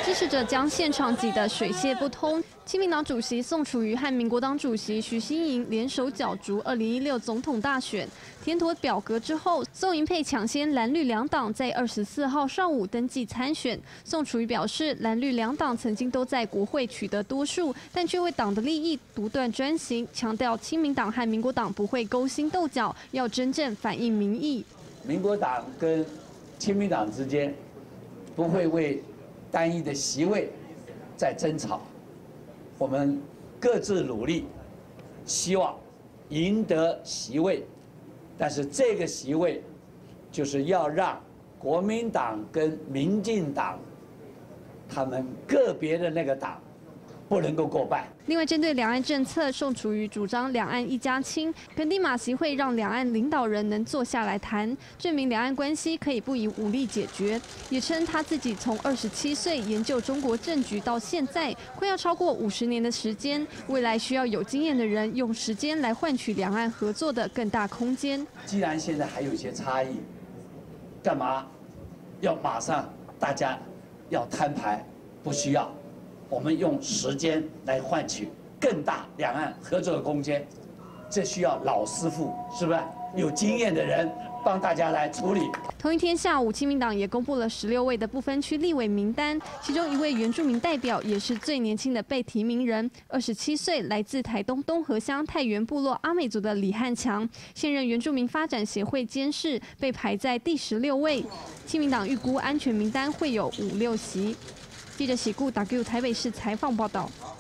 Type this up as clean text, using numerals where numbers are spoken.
支持者将现场挤得水泄不通。亲民党主席宋楚瑜和民国党主席徐熙莹联手角逐2016总统大选。填妥表格之后，宋营配抢先蓝绿两党在24号上午登记参选。宋楚瑜表示，蓝绿两党曾经都在国会取得多数，但却为党的利益独断专行，强调亲民党和民国党不会勾心斗角，要真正反映民意。 民国党跟亲民党之间不会为单一的席位在争吵，我们各自努力，希望赢得席位，但是这个席位就是要让国民党跟民进党他们个别的那个党不能够过半。 另外，针对两岸政策，宋楚瑜主张两岸一家亲，肯定马习会让两岸领导人能坐下来谈，证明两岸关系可以不以武力解决。也称他自己从27岁研究中国政局到现在，快要超过50年的时间，未来需要有经验的人用时间来换取两岸合作的更大空间。 既然现在还有一些差异，干嘛要马上大家要摊牌？不需要。我们用时间来换取更大两岸合作的空间，这需要老师傅，是不是有经验的人帮大家来处理？ 同一天下午，亲民党也公布了16位的不分区立委名单，其中一位原住民代表也是最年轻的被提名人，27岁，来自台东东河乡太原部落阿美族的李汉强，现任原住民发展协会监事，被排在第16位。亲民党预估安全名单会有5、6席。记者喜顾打给台北市采访报道。